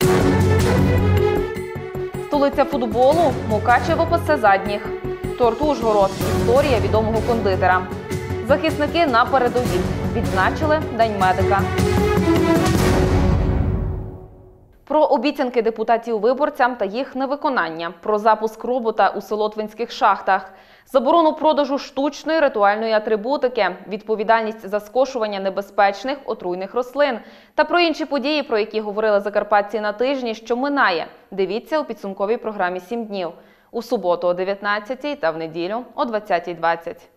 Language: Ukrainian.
Столиця футболу – Мукачево пасе задніх. Торт Ужгород – історія відомого кондитера. Захисники на передовій. Відзначили День медика. Про обіцянки депутатів виборцям та їх невиконання. Про запуск робота у Солотвинських шахтах. Заборону продажу штучної ритуальної атрибутики. Відповідальність за скошування небезпечних отруйних рослин. Та про інші події, про які говорили закарпатці на тижні, що минає. Дивіться у підсумковій програмі «7 днів». У суботу о 19-й та в неділю о 20:20.